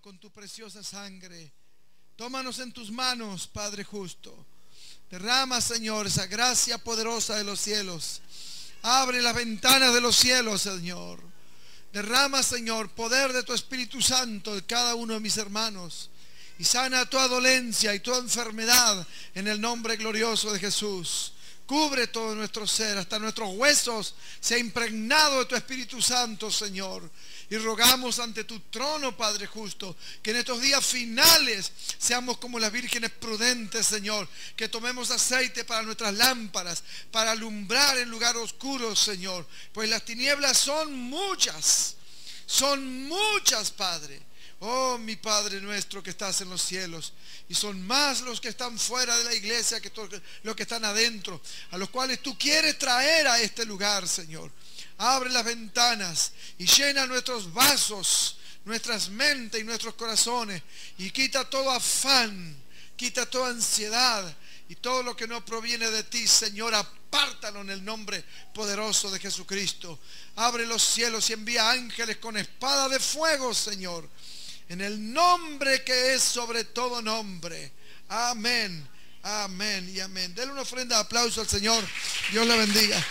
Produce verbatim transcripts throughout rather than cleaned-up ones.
con tu preciosa sangre. Tómanos en tus manos, Padre justo. Derrama, Señor, esa gracia poderosa de los cielos. Abre las ventanas de los cielos, Señor. Derrama, Señor, poder de tu Espíritu Santo en cada uno de mis hermanos. Y sana toda dolencia y toda enfermedad en el nombre glorioso de Jesús. Cubre todo nuestro ser, hasta nuestros huesos sea impregnado de tu Espíritu Santo, Señor. Y rogamos ante tu trono, Padre justo, que en estos días finales seamos como las vírgenes prudentes, Señor. Que tomemos aceite para nuestras lámparas, para alumbrar en lugar oscuro, Señor. Pues las tinieblas son muchas, son muchas, Padre. Oh, mi Padre nuestro que estás en los cielos. Y son más los que están fuera de la iglesia que los que están adentro, a los cuales tú quieres traer a este lugar, Señor. Abre las ventanas y llena nuestros vasos, nuestras mentes y nuestros corazones, y quita todo afán, quita toda ansiedad y todo lo que no proviene de ti, Señor. Apártalo en el nombre poderoso de Jesucristo. Abre los cielos y envía ángeles con espada de fuego, Señor, en el nombre que es sobre todo nombre. Amén, amén y amén. Denle una ofrenda de aplauso al Señor. Dios le bendiga.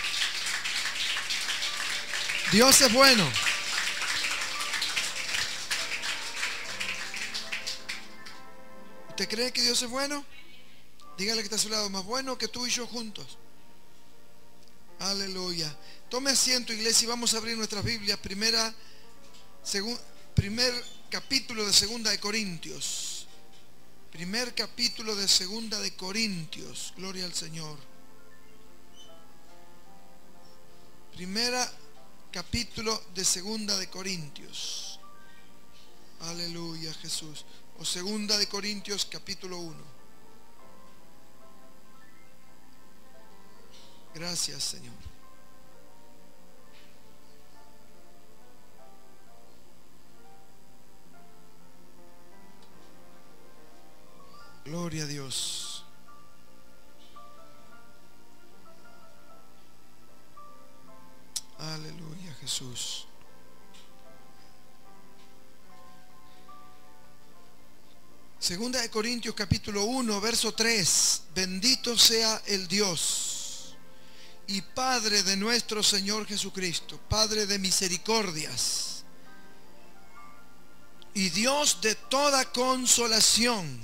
Dios es bueno. ¿Usted cree que Dios es bueno? Dígale que está a su lado, más bueno que tú y yo juntos. Aleluya. Tome asiento, iglesia, y vamos a abrir nuestras Biblias. Primera, segun, primer capítulo de Segunda de Corintios. Primer capítulo de Segunda de Corintios. Gloria al Señor. Primera capítulo de Segunda de Corintios. Aleluya, Jesús. O Segunda de Corintios capítulo uno. Gracias, Señor. Gloria a Dios. Aleluya, Jesús. Segunda de Corintios capítulo uno, verso tres. Bendito sea el Dios y Padre de nuestro Señor Jesucristo, Padre de misericordias y Dios de toda consolación,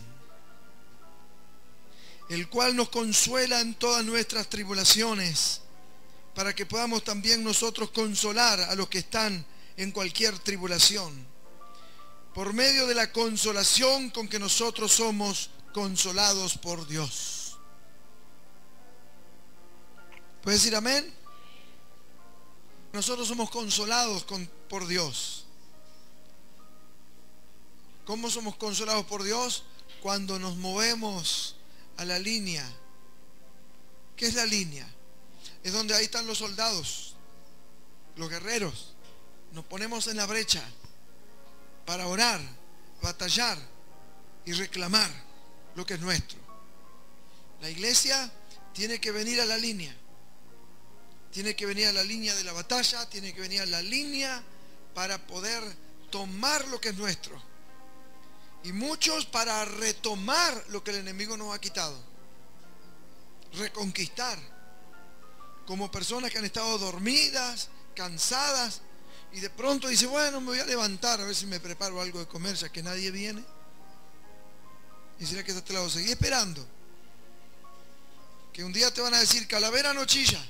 el cual nos consuela en todas nuestras tribulaciones, para que podamos también nosotros consolar a los que están en cualquier tribulación, por medio de la consolación con que nosotros somos consolados por Dios. ¿Puedes decir amén? Nosotros somos consolados con, por Dios. ¿Cómo somos consolados por Dios? Cuando nos movemos a la línea. ¿Qué es la línea? Es donde ahí están los soldados, los guerreros. Nos ponemos en la brecha para orar, batallar y reclamar lo que es nuestro. La iglesia tiene que venir a la línea. Tiene que venir a la línea de la batalla, tiene que venir a la línea para poder tomar lo que es nuestro. Y muchos para retomar lo que el enemigo nos ha quitado. Reconquistar. Como personas que han estado dormidas, cansadas, y de pronto dice, bueno, me voy a levantar a ver si me preparo algo de comer, ya que nadie viene. Y será que te lo seguí esperando. Que un día te van a decir, calavera no chilla.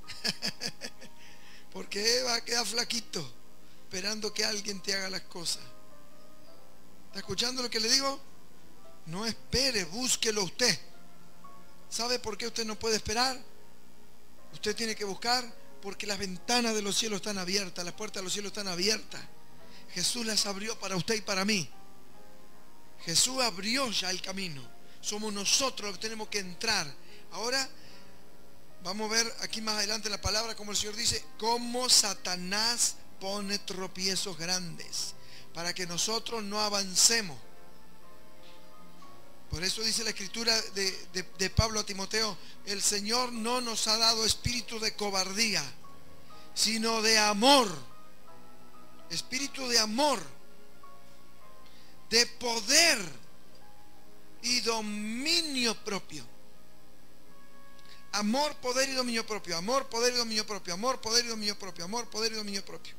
Porque va a quedar flaquito esperando que alguien te haga las cosas. ¿Está escuchando lo que le digo? No espere, búsquelo usted. ¿Sabe por qué usted no puede esperar? Usted tiene que buscar porque las ventanas de los cielos están abiertas, las puertas de los cielos están abiertas. Jesús las abrió para usted y para mí. Jesús abrió ya el camino. Somos nosotros los que tenemos que entrar. Ahora vamos a ver aquí más adelante la palabra, como el Señor dice, cómo Satanás pone tropiezos grandes para que nosotros no avancemos. Por eso dice la escritura de, de, de Pablo a Timoteo, el Señor no nos ha dado espíritu de cobardía, sino de amor. Espíritu de amor, de poder y dominio propio. Amor, poder y dominio propio. Amor, poder y dominio propio. Amor, poder y dominio propio. Amor, poder y dominio propio.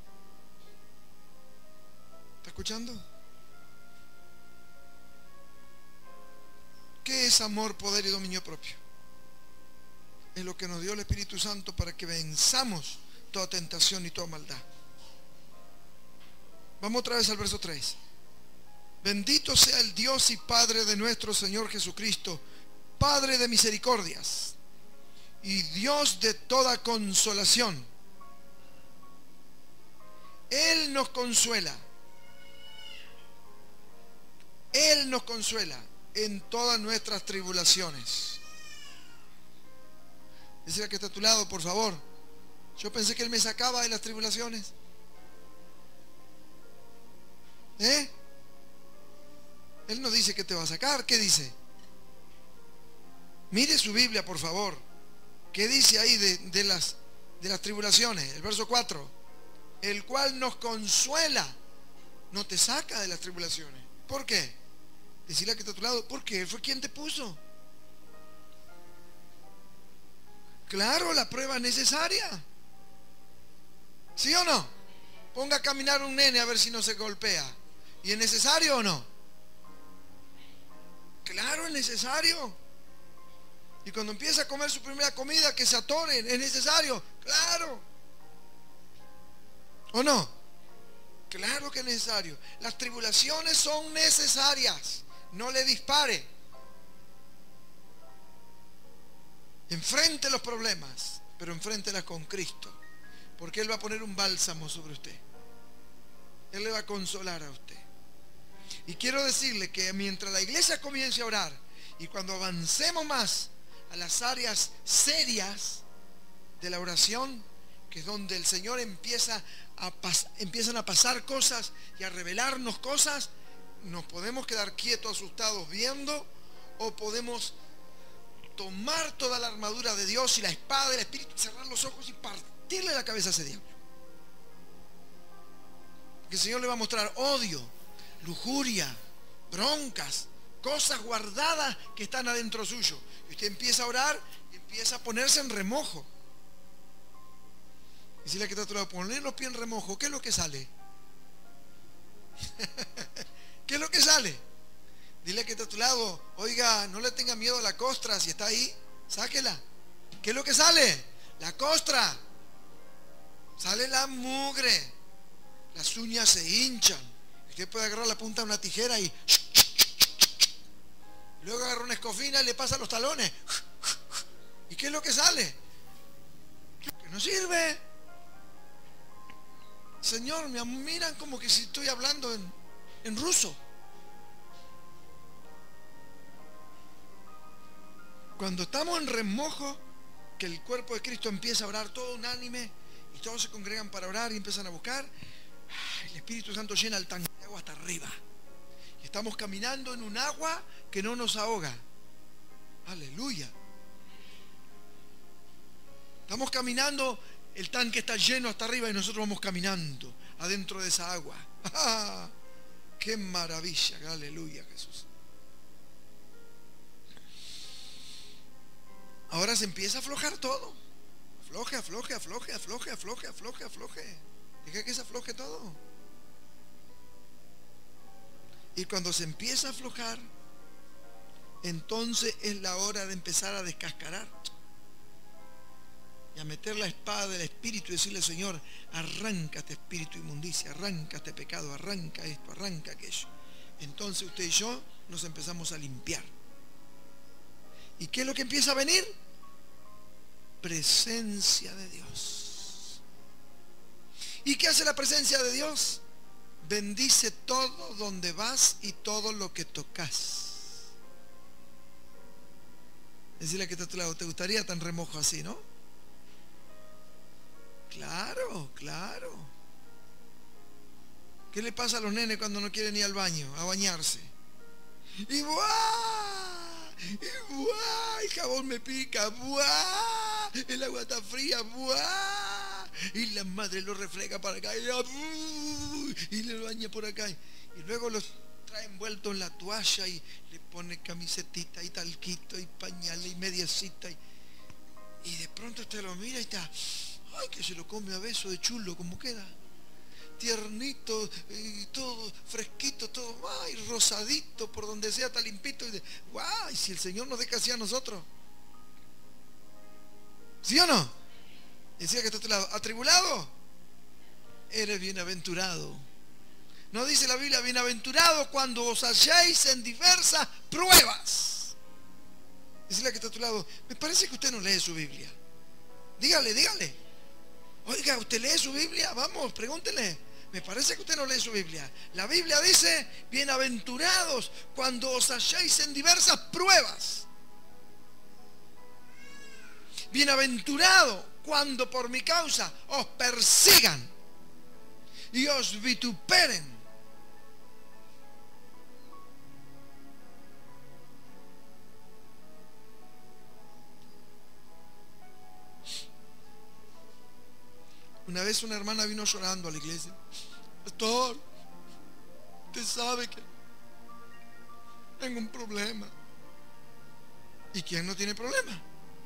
¿Está escuchando? ¿Qué es amor, poder y dominio propio? Es lo que nos dio el Espíritu Santo para que venzamos toda tentación y toda maldad. Vamos otra vez al verso tres. Bendito sea el Dios y Padre de nuestro Señor Jesucristo, Padre de misericordias y Dios de toda consolación. Él nos consuela. Él nos consuela en todas nuestras tribulaciones. Decía que está a tu lado, por favor. Yo pensé que Él me sacaba de las tribulaciones. ¿Eh? Él no dice que te va a sacar. ¿Qué dice? Mire su Biblia, por favor. ¿Qué dice ahí de, de, las, de las tribulaciones? El verso cuatro. El cual nos consuela. No te saca de las tribulaciones. ¿Por qué? Decirle que está a tu lado. Porque Él fue quien te puso. Claro, la prueba es necesaria. ¿Sí o no? Ponga a caminar un nene a ver si no se golpea. ¿Y es necesario o no? Claro, es necesario. Y cuando empieza a comer su primera comida, que se atoren, ¿es necesario? Claro. ¿O no? Claro que es necesario. Las tribulaciones son necesarias. No le dispare. Enfrente los problemas, pero enfréntelas con Cristo, porque Él va a poner un bálsamo sobre usted. Él le va a consolar a usted. Y quiero decirle que mientras la iglesia comience a orar y cuando avancemos más a las áreas serias de la oración, que es donde el Señor empieza a pas- empiezan a pasar cosas y a revelarnos cosas, nos podemos quedar quietos, asustados viendo, o podemos tomar toda la armadura de Dios y la espada del Espíritu, cerrar los ojos y partirle la cabeza a ese diablo. Que el Señor le va a mostrar odio, lujuria, broncas, cosas guardadas que están adentro suyo. Y usted empieza a orar y empieza a ponerse en remojo. Y si le que está a tu lado, poner los pies en remojo, ¿qué es lo que sale? ¿Qué es lo que sale? Dile que está a tu lado, oiga, no le tenga miedo a la costra, si está ahí, sáquela. ¿Qué es lo que sale? La costra. Sale la mugre. Las uñas se hinchan. Usted puede agarrar la punta de una tijera y luego agarra una escofina y le pasa los talones. ¿Y qué es lo que sale? Que no sirve. Señor, me miran como que si estoy hablando en, en ruso. Cuando estamos en remojo, que el cuerpo de Cristo empieza a orar todo unánime y todos se congregan para orar y empiezan a buscar, el Espíritu Santo llena el tanque de agua hasta arriba. Y estamos caminando en un agua que no nos ahoga. Aleluya. Estamos caminando, el tanque está lleno hasta arriba y nosotros vamos caminando adentro de esa agua. ¡Ah! ¡Qué maravilla! Aleluya, Jesús. Ahora se empieza a aflojar todo. Afloje, afloje, afloje, afloje, afloje, afloje, afloje. Deja que se afloje todo. Y cuando se empieza a aflojar, entonces es la hora de empezar a descascarar y a meter la espada del Espíritu y decirle: Señor, arranca este espíritu de inmundicia, arranca este pecado, arranca esto, arranca aquello. Entonces usted y yo nos empezamos a limpiar. ¿Y qué es lo que empieza a venir? Presencia de Dios. ¿Y qué hace la presencia de Dios? Bendice todo donde vas y todo lo que tocas. Decirle que está a tu lado, ¿te gustaría tan remojo así, no? Claro, claro. ¿Qué le pasa a los nenes cuando no quieren ir al baño a bañarse? Y ¡buah! Y ¡buah! El jabón me pica, ¡buah! El agua está fría, ¡buah! Y la madre lo refrega para acá y, ¡uh! Y le baña por acá. Y luego los trae envuelto en la toalla y le pone camisetita y talquito y pañales y mediecita y, y de pronto usted lo mira y está, ay, que se lo come a beso de chulo, como queda, tiernito y todo fresquito, todo, ay, rosadito, por donde sea, está limpito, y de, guay, si el Señor nos deja así a nosotros, ¿sí o no? Decía que está a tu lado, atribulado, eres bienaventurado. No dice la Biblia, bienaventurado cuando os halléis en diversas pruebas. Dice que está a tu lado, me parece que usted no lee su Biblia. Dígale, dígale. Oiga, ¿usted lee su Biblia? Vamos, pregúntele. Me parece que usted no lee su Biblia. La Biblia dice, bienaventurados cuando os halléis en diversas pruebas. Bienaventurado cuando por mi causa os persigan y os vituperen. Una vez una hermana vino llorando a la iglesia. Pastor, usted sabe que tengo un problema. ¿Y quién no tiene problema?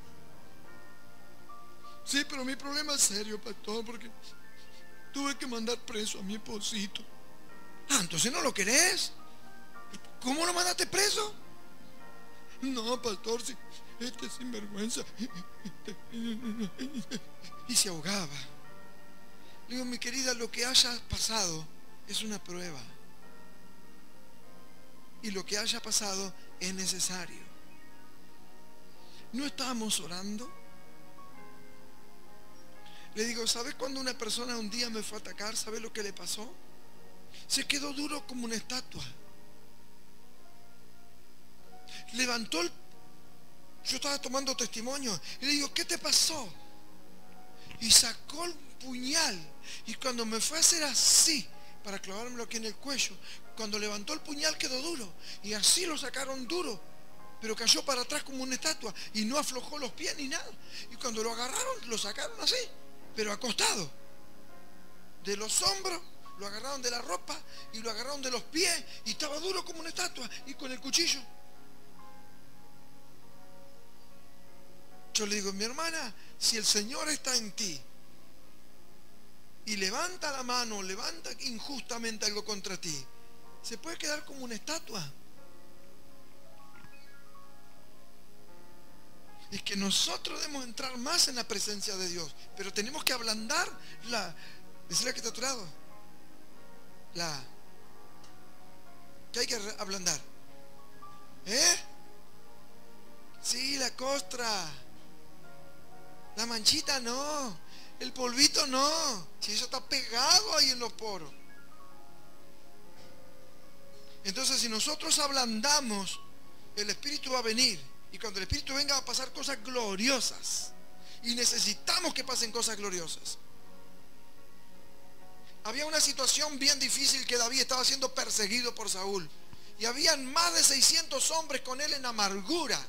Sí, pero mi problema es serio, pastor, porque tuve que mandar preso a mi esposito. Ah, entonces no lo querés. ¿Cómo lo mandaste preso? No, pastor, si este sinvergüenza. Y se ahogaba. Le digo, mi querida, lo que haya pasado es una prueba. Y lo que haya pasado es necesario. ¿No estábamos orando? Le digo, ¿sabes cuando una persona un día me fue a atacar? ¿Sabes lo que le pasó? Se quedó duro como una estatua. Levantó el... Yo estaba tomando testimonio. Y le digo, ¿qué te pasó? Y sacó el puñal. Y cuando me fue a hacer así, para clavármelo aquí en el cuello, cuando levantó el puñal quedó duro. Y así lo sacaron duro. Pero cayó para atrás como una estatua. Y no aflojó los pies ni nada. Y cuando lo agarraron, lo sacaron así, pero acostado. De los hombros, lo agarraron de la ropa y lo agarraron de los pies. Y estaba duro como una estatua. Y con el cuchillo. Yo le digo, mi hermana, si el Señor está en ti y levanta la mano, levanta injustamente algo contra ti, se puede quedar como una estatua. Es que nosotros debemos entrar más en la presencia de Dios, pero tenemos que ablandar la, decirle que está a tu lado, la, ¿qué hay que ablandar? ¿Eh? Sí, la costra. La manchita no, el polvito no, si eso está pegado ahí en los poros. Entonces, si nosotros ablandamos, el Espíritu va a venir. Y cuando el Espíritu venga, va a pasar cosas gloriosas. Y necesitamos que pasen cosas gloriosas. Había una situación bien difícil, que David estaba siendo perseguido por Saúl. Y habían más de seiscientos hombres con él en amargura.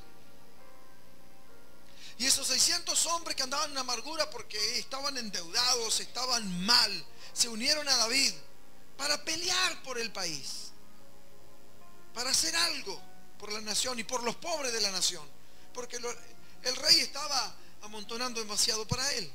Y esos seiscientos hombres que andaban en amargura porque estaban endeudados, estaban mal, se unieron a David para pelear por el país, para hacer algo por la nación y por los pobres de la nación, porque lo, el rey estaba amontonando demasiado para él.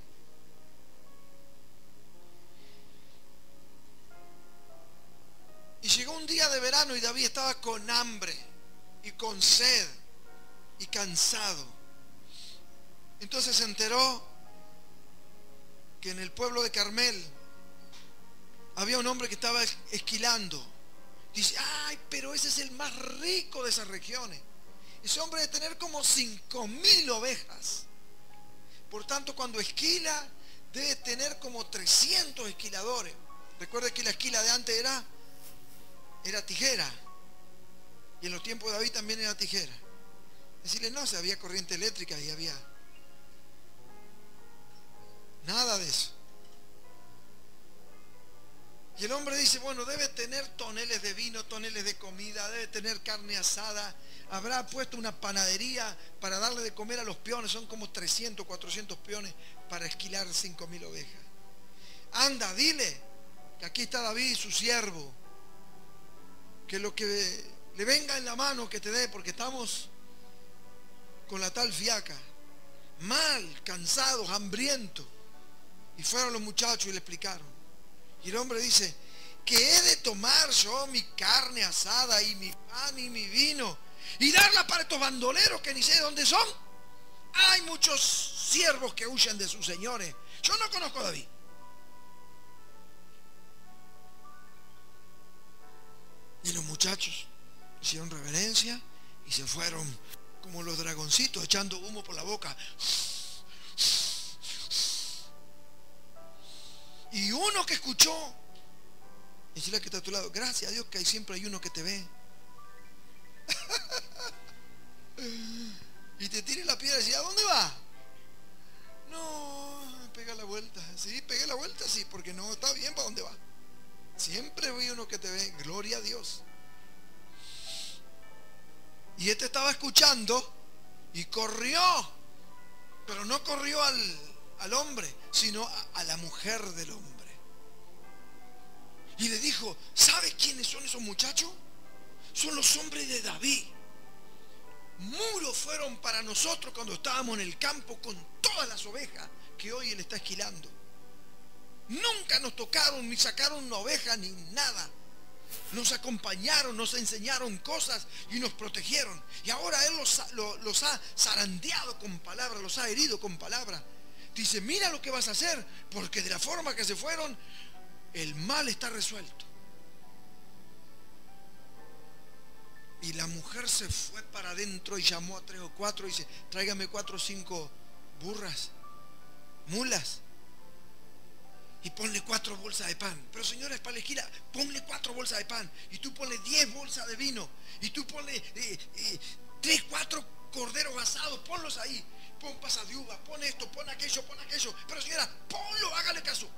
Y llegó un día de verano y David estaba con hambre y con sed y cansado. Entonces se enteró que en el pueblo de Carmel había un hombre que estaba esquilando. Dice, ay, pero ese es el más rico de esas regiones. Ese hombre debe tener como cinco mil ovejas. Por tanto, cuando esquila, debe tener como trescientos esquiladores. Recuerde que la esquila de antes era, era tijera. Y en los tiempos de David también era tijera. Decirle, no, o sea, había corriente eléctrica y había... nada de eso. Y el hombre dice, bueno, debe tener toneles de vino, toneles de comida, debe tener carne asada, habrá puesto una panadería para darle de comer a los peones, son como trescientos, cuatrocientos peones para esquilar cinco mil ovejas. Anda, dile que aquí está David, su siervo, que lo que le venga en la mano que te dé, porque estamos con la tal fiaca, mal, cansados, hambrientos. Y fueron los muchachos y le explicaron. Y el hombre dice: que he de tomar yo mi carne asada y mi pan y mi vino y darla para estos bandoleros que ni sé de dónde son. Hay muchos siervos que huyen de sus señores. Yo no conozco a David. Y los muchachos hicieron reverencia y se fueron como los dragoncitos echando humo por la boca. Y uno que escuchó, decirle que está a tu lado: gracias a Dios que hay, siempre hay uno que te ve. Y te tire la piedra y dice: ¿a dónde va? No, pega la vuelta. Sí, pegué la vuelta, sí, porque no está bien para dónde va. Siempre hay uno que te ve, gloria a Dios. Y este estaba escuchando y corrió, pero no corrió al, al hombre, sino a, a la mujer del hombre. Y le dijo: ¿sabe quiénes son esos muchachos? Son los hombres de David. Muros fueron para nosotros cuando estábamos en el campo con todas las ovejas que hoy él está esquilando. Nunca nos tocaron ni sacaron una oveja ni nada. Nos acompañaron, nos enseñaron cosas y nos protegieron. Y ahora él los, los, los ha zarandeado con palabras, los ha herido con palabras. Dice: mira lo que vas a hacer, porque de la forma que se fueron, el mal está resuelto. Y la mujer se fue para adentro y llamó a tres o cuatro y dice: tráigame cuatro o cinco burras, mulas, y ponle cuatro bolsas de pan. Pero señora, es para la esquila. Ponle cuatro bolsas de pan, y tú ponle diez bolsas de vino, y tú ponle eh, eh, tres, cuatro corderos asados, ponlos ahí. Pon pasas de uva, pon esto, pon aquello, pon aquello. Pero señora, ponlo, hágale caso.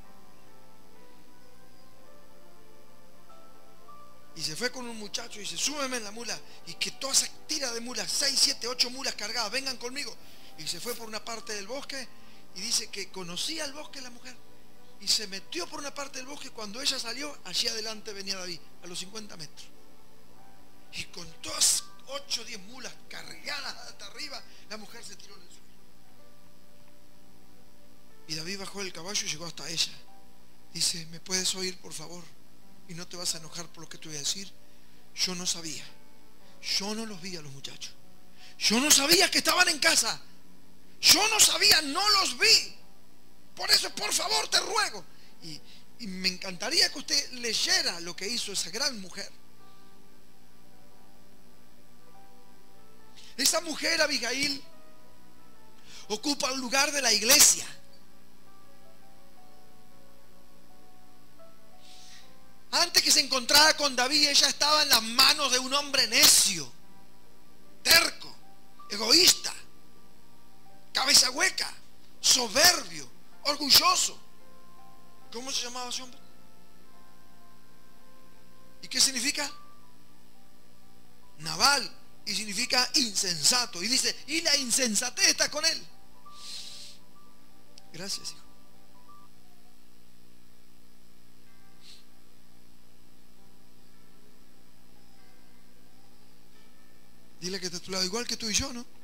Y se fue con un muchacho y dice: súbeme en la mula, y que toda esa tira de mulas, seis, siete, ocho mulas cargadas, vengan conmigo. Y se fue por una parte del bosque, y dice que conocía el bosque la mujer, y se metió por una parte del bosque. Cuando ella salió, allí adelante venía David, a los cincuenta metros, y con todas ocho o diez mulas cargadas hasta arriba, la mujer se tiró en el suelo. Y David bajó del caballo y llegó hasta ella. Dice: ¿me puedes oír, por favor? Y no te vas a enojar por lo que te voy a decir. Yo no sabía, yo no los vi a los muchachos, yo no sabía que estaban en casa, yo no sabía, no los vi. Por eso, por favor, te ruego. Y, y me encantaría que usted leyera lo que hizo esa gran mujer. Esa mujer, Abigail, ocupa el lugar de la iglesia. Antes que se encontrara con David, ella estaba en las manos de un hombre necio, terco, egoísta, cabeza hueca, soberbio, orgulloso. ¿Cómo se llamaba ese hombre? ¿Y qué significa? Nabal. Y significa insensato. Y dice: y la insensatez está con él. Gracias, hijo. Dile que está a tu lado: igual que tú y yo, ¿no?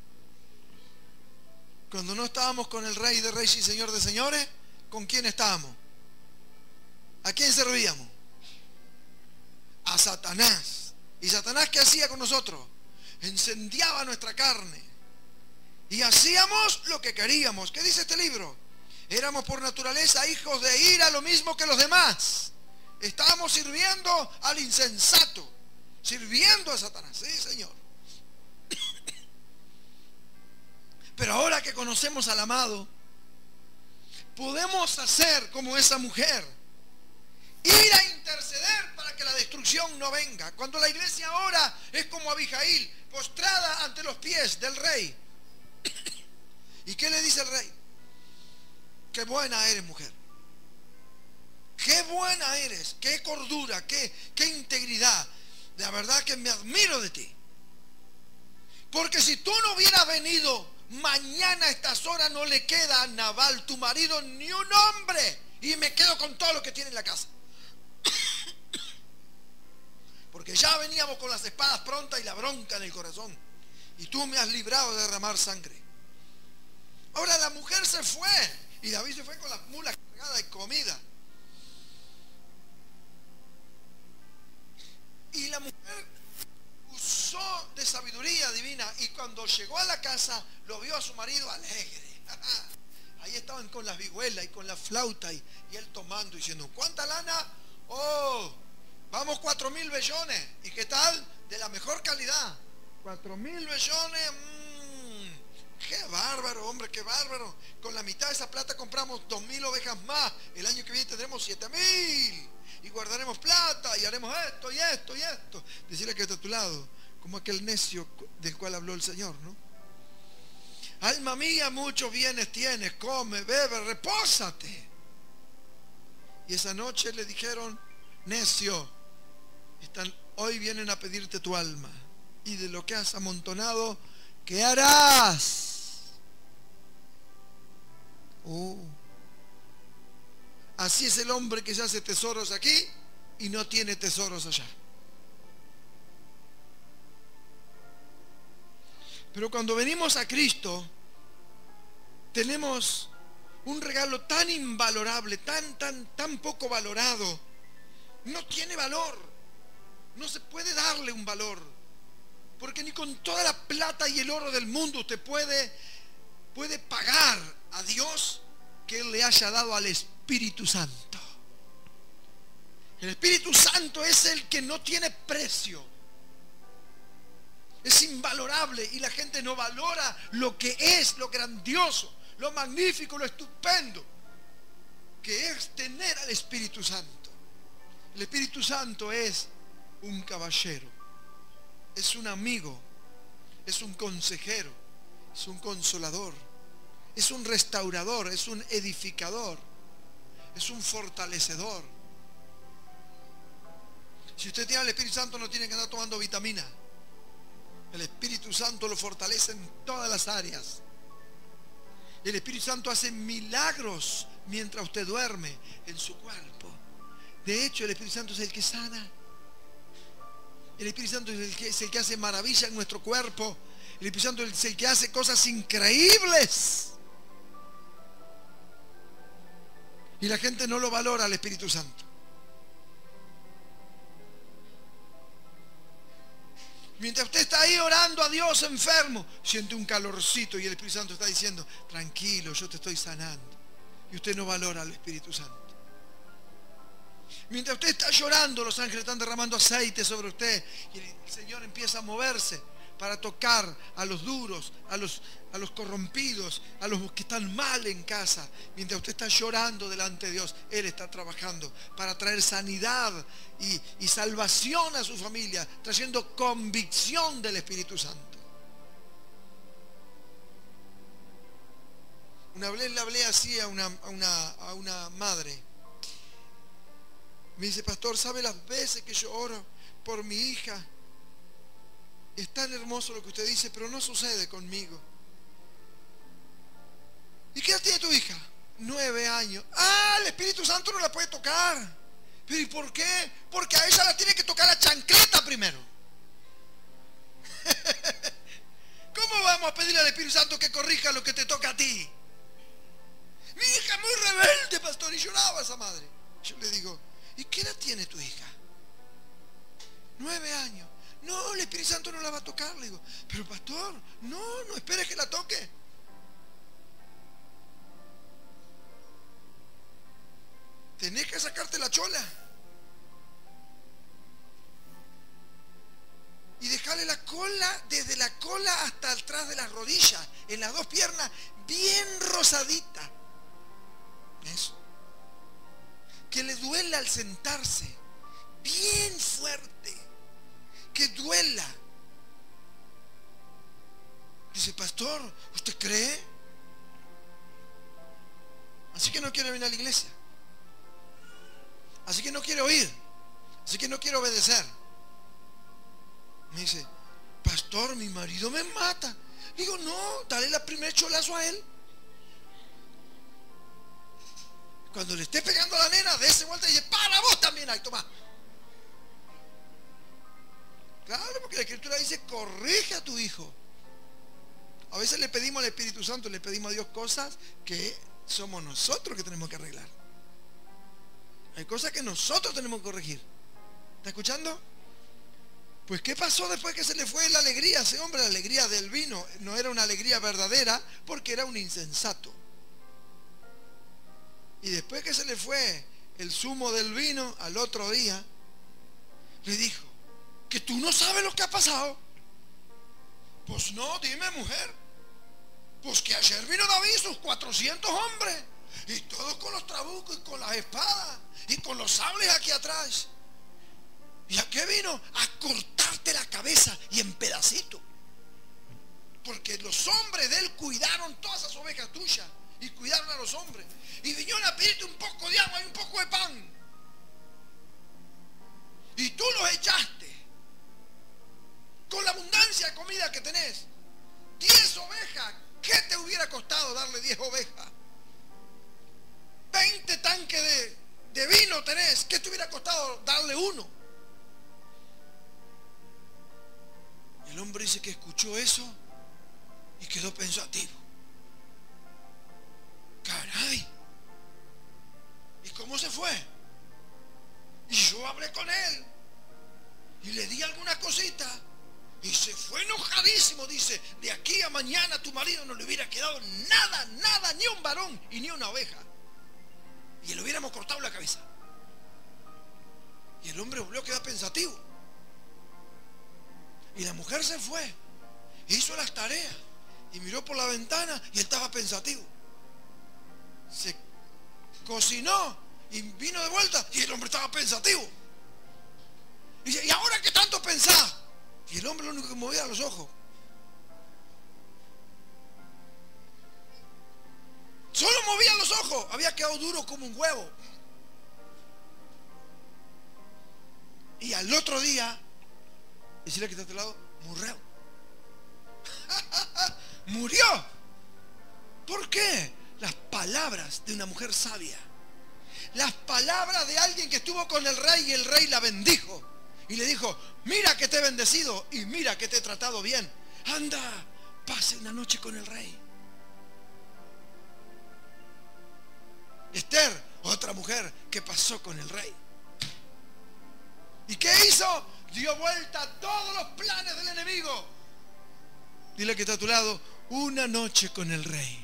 Cuando no estábamos con el Rey de Reyes y Señor de Señores, ¿con quién estábamos? ¿A quién servíamos? A Satanás. ¿Y Satanás qué hacía con nosotros? Encendiaba nuestra carne y hacíamos lo que queríamos. ¿Qué dice este libro? Éramos por naturaleza hijos de ira, lo mismo que los demás. Estábamos sirviendo al insensato, sirviendo a Satanás. Sí, Señor. Pero ahora que conocemos al amado, podemos hacer como esa mujer, ir a interceder para que la destrucción no venga. Cuando la iglesia ahora es como Abigail, postrada ante los pies del rey. ¿Y qué le dice el rey? Qué buena eres, mujer. Qué buena eres, qué cordura, qué, qué integridad. La verdad que me admiro de ti. Porque si tú no hubieras venido, mañana a estas horas no le queda a Nabal, tu marido, ni un hombre. Y me quedo con todo lo que tiene en la casa. porque ya veníamos con las espadas prontas y la bronca en el corazón, y tú me has librado de derramar sangre. Ahora la mujer se fue, y David se fue con las mulas cargadas de comida. Y la mujer usó de sabiduría divina, y cuando llegó a la casa lo vio a su marido alegre. Ahí estaban con las vihuelas y con la flauta, y, y él tomando, diciendo: ¿cuánta lana? Oh, vamos, cuatro mil vellones. ¿Y qué tal? De la mejor calidad. Cuatro mil vellones. Mmm, qué bárbaro, hombre, qué bárbaro. Con la mitad de esa plata compramos dos mil ovejas más. El año que viene tendremos siete mil. Y guardaremos plata y haremos esto y esto y esto. Decirle que está a tu lado, como aquel necio del cual habló el Señor, ¿no? Alma mía, muchos bienes tienes, come, bebe, repósate. Y esa noche le dijeron: necio, están, hoy vienen a pedirte tu alma, y de lo que has amontonado, ¿qué harás? Oh. Así es el hombre que se hace tesoros aquí y no tiene tesoros allá. Pero cuando venimos a Cristo, tenemos un regalo tan invalorable, tan, tan, tan poco valorado. No tiene valor. No se puede darle un valor. Porque ni con toda la plata y el oro del mundo usted puede, puede pagar a Dios que Él le haya dado al Espíritu Santo. El Espíritu Santo es el que no tiene precio. Es invalorable, y la gente no valora lo que es, lo grandioso, lo magnífico, lo estupendo que es tener al Espíritu Santo. El Espíritu Santo es un caballero, es un amigo, es un consejero, es un consolador, es un restaurador, es un edificador, es un fortalecedor. Si usted tiene al Espíritu Santo, no tiene que andar tomando vitamina. El Espíritu Santo lo fortalece en todas las áreas. El Espíritu Santo hace milagros mientras usted duerme en su cuerpo. De hecho, el Espíritu Santo es el que sana. El Espíritu Santo es el que, es el que hace maravillas en nuestro cuerpo. El Espíritu Santo es el que hace cosas increíbles. Y la gente no lo valora al Espíritu Santo. Mientras usted está ahí orando a Dios enfermo, siente un calorcito y el Espíritu Santo está diciendo: tranquilo, yo te estoy sanando. Y usted no valora al Espíritu Santo. Mientras usted está llorando, los ángeles están derramando aceite sobre usted, y el Señor empieza a moverse para tocar a los duros, a los, a los corrompidos, a los que están mal en casa. Mientras usted está llorando delante de Dios, Él está trabajando para traer sanidad y, y salvación a su familia, trayendo convicción del Espíritu Santo. Una vez le hablé así a una, a una, a una madre. Me dice: pastor, ¿sabe las veces que yo oro por mi hija? Es tan hermoso lo que usted dice, pero no sucede conmigo. ¿Y qué edad tiene tu hija? Nueve años. Ah, el Espíritu Santo no la puede tocar. ¿Pero y por qué? Porque a ella la tiene que tocar la chancleta primero. ¿Cómo vamos a pedirle al Espíritu Santo que corrija lo que te toca a ti? Mi hija es muy rebelde, pastor, y lloraba esa madre. Yo le digo: ¿y qué edad tiene tu hija? Nueve años. No, el Espíritu Santo no la va a tocar. Le digo: pero pastor, no, no esperes que la toque. Tenés que sacarte la chola y dejarle la cola, desde la cola hasta atrás de las rodillas, en las dos piernas, bien rosadita. Eso. Que le duela al sentarse, bien fuerte, que duela. Dice: pastor, ¿usted cree? Así que no quiere venir a la iglesia, así que no quiere oír, así que no quiere obedecer. Me dice: pastor, mi marido me mata. Digo: no, dale la primer cholazo a él. Cuando le esté pegando a la nena, dése vuelta y dice: para vos también, ahí toma. Claro, porque la Escritura dice, corrige a tu hijo. A veces le pedimos al Espíritu Santo, le pedimos a Dios cosas que somos nosotros que tenemos que arreglar. Hay cosas que nosotros tenemos que corregir. ¿Está escuchando? Pues ¿qué pasó después que se le fue la alegría a ese hombre? La alegría del vino no era una alegría verdadera porque era un insensato. Y después que se le fue el zumo del vino, al otro día le dijo, ¿que tú no sabes lo que ha pasado? Pues no, dime, mujer. Pues que ayer vino David y sus cuatrocientos hombres, y todos con los trabucos y con las espadas y con los sables aquí atrás. ¿Y a qué vino? A cortarte la cabeza y en pedacitos. Porque los hombres de él cuidaron todas esas ovejas tuyas y cuidaron a los hombres. Y vinieron a pedirte un poco de agua y un poco de pan. Y tú los echaste. Con la abundancia de comida que tenés. Diez ovejas. ¿Qué te hubiera costado darle diez ovejas? Veinte tanques de, de vino tenés. ¿Qué te hubiera costado darle uno? El hombre dice que escuchó eso y quedó pensativo. Caray. ¿Y cómo se fue? Y yo hablé con él y le di alguna cosita y se fue enojadísimo. Dice, de aquí a mañana a tu marido no le hubiera quedado nada, nada, ni un varón y ni una oveja, y le hubiéramos cortado la cabeza. Y el hombre volvió a quedar pensativo. Y la mujer se fue, hizo las tareas y miró por la ventana y él estaba pensativo. Se cocinó y vino de vuelta y el hombre estaba pensativo. Y dice, ¿y ahora qué tanto pensás? Y el hombre lo único que movía los ojos. Solo movía los ojos, había quedado duro como un huevo. Y al otro día, decirle que está a este lado, murió. Murió. ¿Por qué? Las palabras de una mujer sabia. Las palabras de alguien que estuvo con el rey y el rey la bendijo. Y le dijo, mira que te he bendecido y mira que te he tratado bien. Anda, pase una noche con el rey. Esther, otra mujer que pasó con el rey. ¿Y qué hizo? Dio vuelta a todos los planes del enemigo. Dile que está a tu lado, una noche con el rey.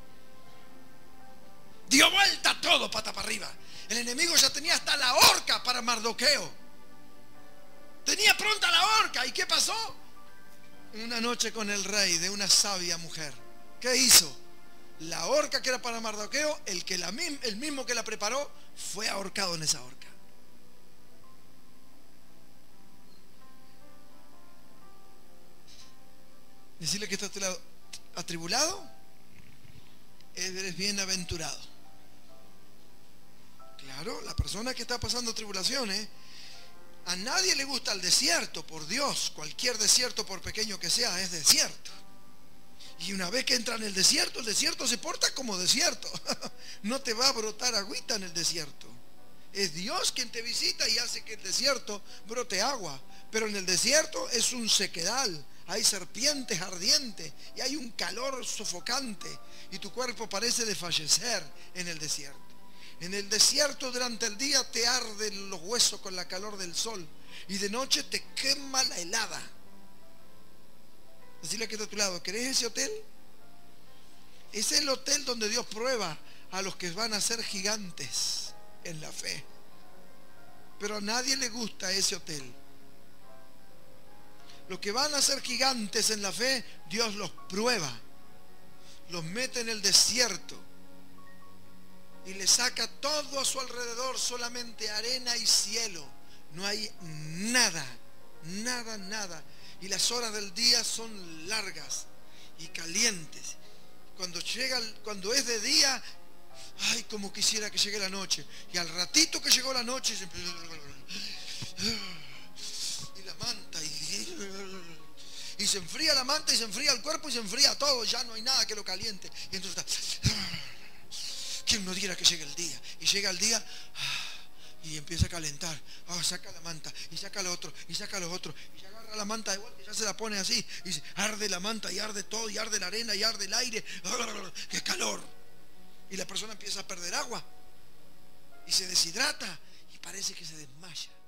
Dio vuelta a todo, pata para arriba. El enemigo ya tenía hasta la horca para Mardoqueo. Tenía pronta la horca. ¿Y qué pasó? Una noche con el rey de una sabia mujer. ¿Qué hizo? La horca que era para Mardoqueo, el, que la, el mismo que la preparó, fue ahorcado en esa horca. Decirle que está a tu lado, atribulado, eres bienaventurado. Claro, la persona que está pasando tribulaciones, a nadie le gusta el desierto, por Dios. Cualquier desierto, por pequeño que sea, es desierto. Y una vez que entra en el desierto, el desierto se porta como desierto. No te va a brotar agüita en el desierto. Es Dios quien te visita y hace que el desierto brote agua. Pero en el desierto es un sequedal. Hay serpientes ardientes y hay un calor sofocante. Y tu cuerpo parece desfallecer en el desierto. En el desierto durante el día te arden los huesos con la calor del sol. Y de noche te quema la helada. Decirle que está a tu lado, ¿querés ese hotel? Es el hotel donde Dios prueba a los que van a ser gigantes en la fe. Pero a nadie le gusta ese hotel. Los que van a ser gigantes en la fe, Dios los prueba. Los mete en el desierto. Y le saca todo a su alrededor, solamente arena y cielo. No hay nada, nada, nada. Y las horas del día son largas y calientes. Cuando llega, cuando es de día, ay, como quisiera que llegue la noche. Y al ratito que llegó la noche, y la manta, y, y se enfría la manta, y se enfría el cuerpo, y se enfría todo. Ya no hay nada que lo caliente. Y entonces está, ¿quién no diera que llegue el día? Y llega el día, Y empieza a calentar. Oh, saca la manta y saca lo otro y saca lo otro y ya agarra la manta de vuelta y ya se la pone así y se, arde la manta y arde todo y arde la arena y arde el aire. ¡Qué calor! Y la persona empieza a perder agua y se deshidrata y parece que se desmaya.